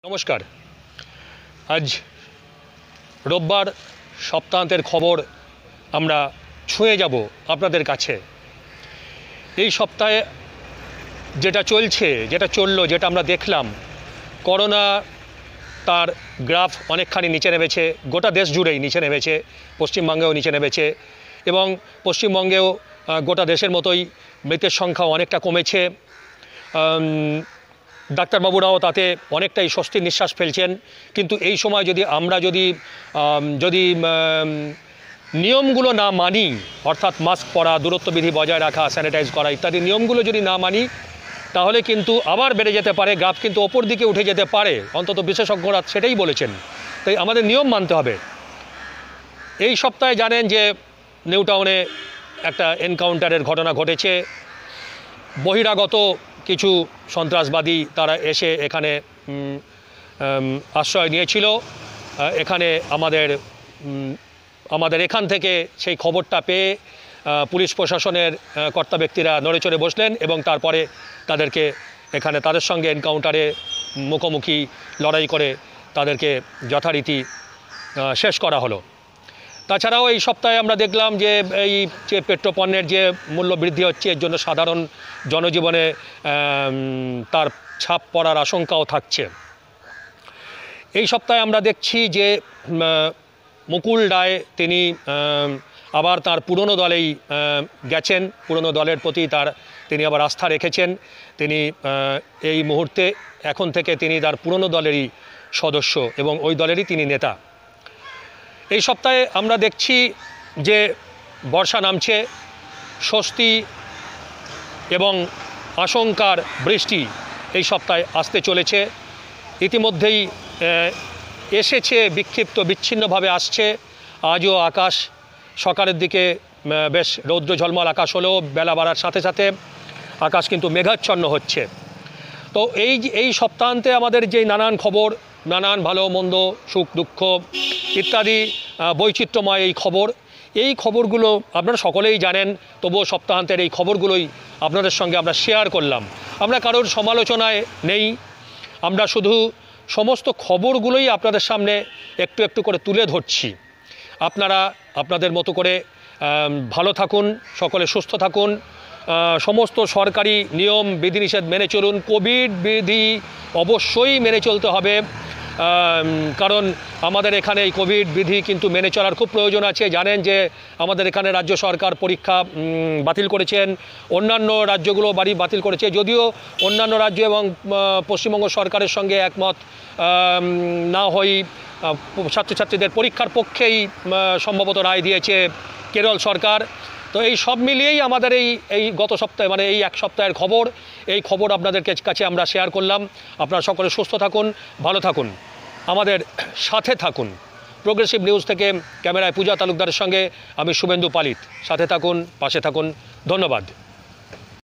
নমস্কার। আজ রোববার সপ্তাহান্তের খবর আমরা ছুঁয়ে যাব আপনাদের কাছে। এই সপ্তাহে যেটা চলছে, যেটা চললো, যেটা আমরা দেখলাম, করোনা তার গ্রাফ অনেকখানি নিচে নেমেছে, গোটা দেশ জুড়েই নিচে নেমেছে, পশ্চিমবঙ্গেও নিচে নেমেছে এবং পশ্চিমবঙ্গেও গোটা দেশের মতোই মৃতের সংখ্যা অনেকটা কমেছে। ডাক্তারবাবুরাও তাতে অনেকটাই স্বস্তির নিঃশ্বাস ফেলছেন। কিন্তু এই সময় আমরা যদি নিয়মগুলো না মানি, অর্থাৎ মাস্ক পরা, দূরত্ববিধি বজায় রাখা, স্যানিটাইজ করা ইত্যাদি নিয়মগুলো যদি না মানি, তাহলে কিন্তু আবার বেড়ে যেতে পারে, গ্রাফ কিন্তু ওপর দিকে উঠে যেতে পারে, অন্তত বিশেষজ্ঞরা সেটাই বলেছেন। তাই আমাদের নিয়ম মানতে হবে। এই সপ্তাহে জানেন যে নিউ টাউনে একটা এনকাউন্টারের ঘটনা ঘটেছে। বহিরাগত কিছু সন্ত্রাসবাদী তারা এসে এখানে আশ্রয় নিয়েছিল। এখানে আমাদের এখান থেকে সেই খবরটা পেয়ে পুলিশ প্রশাসনের কর্তা ব্যক্তিরা নড়েচড়ে বসলেন এবং তারপরে তাদেরকে এখানে তাদের সঙ্গে এনকাউন্টারে মুখোমুখি লড়াই করে তাদেরকে যথারীতি শেষ করা হলো। তাছাড়াও এই সপ্তাহে আমরা দেখলাম যে এই যে পেট্রোপণ্যের যে মূল্য বৃদ্ধি হচ্ছে, এর জন্য সাধারণ জনজীবনে তার ছাপ পড়ার আশঙ্কাও থাকছে। এই সপ্তাহে আমরা দেখছি যে মুকুল রায় তিনি আবার তার পুরনো দলেই গেছেন, পুরনো দলের প্রতি তিনি আবার আস্থা রেখেছেন। তিনি এই মুহূর্তে এখন থেকে তিনি তার পুরনো দলেরই সদস্য এবং ওই দলেরই তিনি নেতা। এই সপ্তাহে আমরা দেখছি যে বর্ষা নামছে, স্বস্তি এবং আশঙ্কার বৃষ্টি এই সপ্তাহে আসতে চলেছে। ইতিমধ্যেই এসেছে, বিক্ষিপ্ত বিচ্ছিন্নভাবে আসছে। আজও আকাশ সকালের দিকে বেশ রৌদ্র ঝলমল আকাশ হলেও বেলা বাড়ার সাথে সাথে আকাশ কিন্তু মেঘাচ্ছন্ন হচ্ছে। তো এই সপ্তাহান্তে আমাদের যে নানান খবর, নানান ভালো মন্দ, সুখ দুঃখ ইত্যাদি বৈচিত্র্যময় এই খবরগুলো আপনারা সকলেই জানেন। তবুও সপ্তাহান্তের এই খবরগুলোই আপনাদের সঙ্গে আমরা শেয়ার করলাম। আমরা কারোর সমালোচনায় নেই, আমরা শুধু সমস্ত খবরগুলোই আপনাদের সামনে একটু একটু করে তুলে ধরছি। আপনারা আপনাদের মতো করে ভালো থাকুন, সকলে সুস্থ থাকুন, সমস্ত সরকারি নিয়ম বিধিনিষেধ মেনে চলুন। কোভিড বিধি অবশ্যই মেনে চলতে হবে, কারণ আমাদের এখানে এই কোভিড বিধি কিন্তু মেনে চলার খুব প্রয়োজন আছে। জানেন যে আমাদের এখানে রাজ্য সরকার পরীক্ষা বাতিল করেছেন, অন্যান্য রাজ্যগুলো বাতিল করেছে। যদিও অন্যান্য রাজ্য এবং পশ্চিমবঙ্গ সরকারের সঙ্গে একমত না হয়ে ছাত্রছাত্রীদের পরীক্ষার পক্ষেই সম্ভবত রায় দিয়েছে কেরল সরকার। তো এই সব মিলিয়েই আমাদের এই গত সপ্তাহে, মানে এই এক সপ্তাহের খবর আপনাদের কাছে আমরা শেয়ার করলাম। আপনারা সকলে সুস্থ থাকুন, ভালো থাকুন, আমাদের সাথে থাকুন। প্রোগ্রেসিভ নিউজ থেকে ক্যামেরায় পূজা তালুকদারের সঙ্গে আমি শুভেন্দু পালিত। সাথে থাকুন, পাশে থাকুন। ধন্যবাদ।